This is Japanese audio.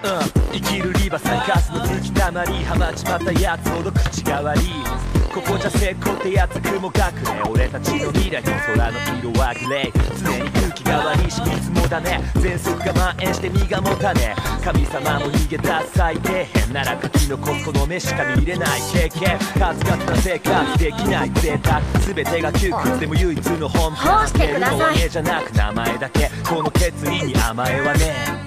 生きるリバさんカスの吹きたまりハマっちまったやつほど口が悪い。ここじゃ成功ってやつ雲隠れ。俺たちの未来の空の色はグレー。常に空気が悪いし水もだね。喘息が蔓延して身が持たねえ。神様も逃げ出す最底辺なら書き残すこの目しか見れない経験。数々な生活できない贅沢全てが窮屈でも唯一の本こうしてください。 じゃなく名前だけこの決意に甘えはねえ。